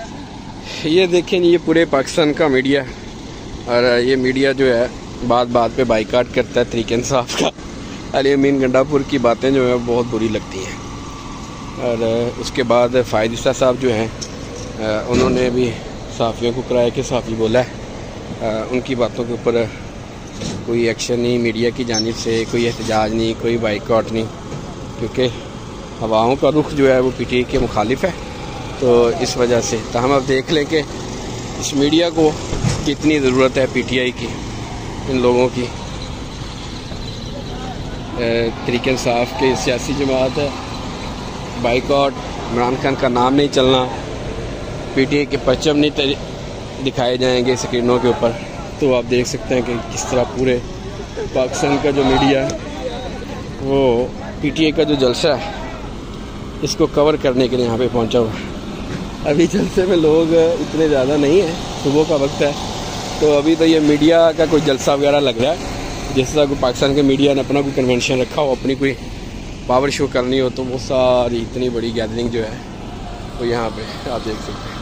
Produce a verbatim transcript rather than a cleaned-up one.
ये देखें, ये पूरे पाकिस्तान का मीडिया, और ये मीडिया जो है बात बात पे बाइकाट करता है तरीके इंसाफ का। अली अमीन गंडापुर की बातें जो है बहुत बुरी लगती हैं। और उसके बाद फ़ायद इसा साहब जो हैं उन्होंने भी सहाफ़ियों को कराया कि सहाफ़ी बोला है, उनकी बातों के ऊपर कोई एक्शन नहीं, मीडिया की जानिब से कोई एहतजाज नहीं, कोई बाइकाट नहीं, क्योंकि हवाओं का रुख जो है वो पी टी आई के मुखालिफ है। तो इस वजह से तो हम अब देख लें कि इस मीडिया को कितनी ज़रूरत है पी टी आई की, इन लोगों की। तरीके इंसाफ के सियासी जमात है, बाइकाट, इमरान खान का नाम नहीं चलना, पी टी आई के परचम नहीं दिखाए जाएंगे स्क्रीनों के ऊपर। तो आप देख सकते हैं कि किस तरह पूरे पाकिस्तान का जो मीडिया है वो पी टी आई का जो जलसा है इसको कवर करने के लिए यहाँ पे पहुँचा हुआ है। अभी जलसे में लोग इतने ज़्यादा नहीं हैं, सुबह का वक्त है, तो अभी तो ये मीडिया का कोई जलसा वगैरह लग रहा है। जिस तरह कोई पाकिस्तान के मीडिया ने अपना कोई कन्वेंशन रखा हो, अपनी कोई पावर शो करनी हो, तो वो सारी इतनी बड़ी गैदरिंग जो है वो यहाँ पे आप देख सकते हैं।